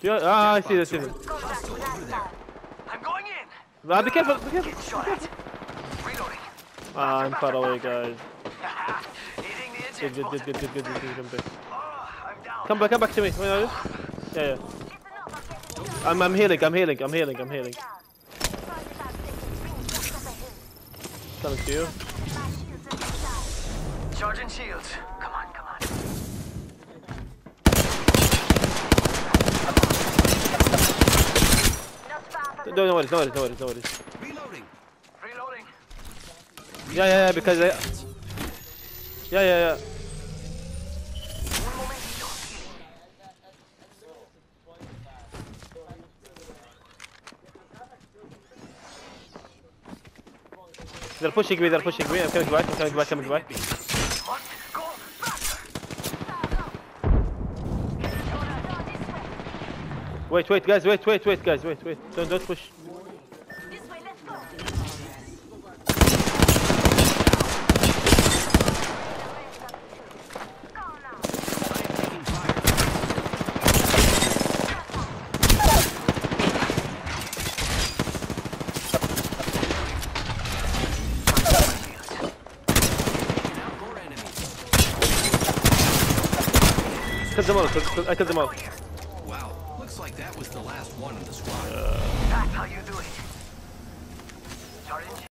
Yeah, ah, I see them. I'm going in. Ah, be careful, be careful. Get shot at. Reloading. Ah, I'm far away, guys. Hitting the Good, eject good, good, button. good, good, good, good, good. Oh, I'm down. Come back to me. Where are you? Yeah. I'm healing. Coming to you. Charging shields. Come on. No worries. Reloading. Yeah, because yeah. Un momentito. They're pushing me. I'm coming back. Must go faster. Wait, guys. Wait. Don't push. This way, let's go. I killed them all. Wow, looks like that was the last one of the squad. That's how you do it. Charging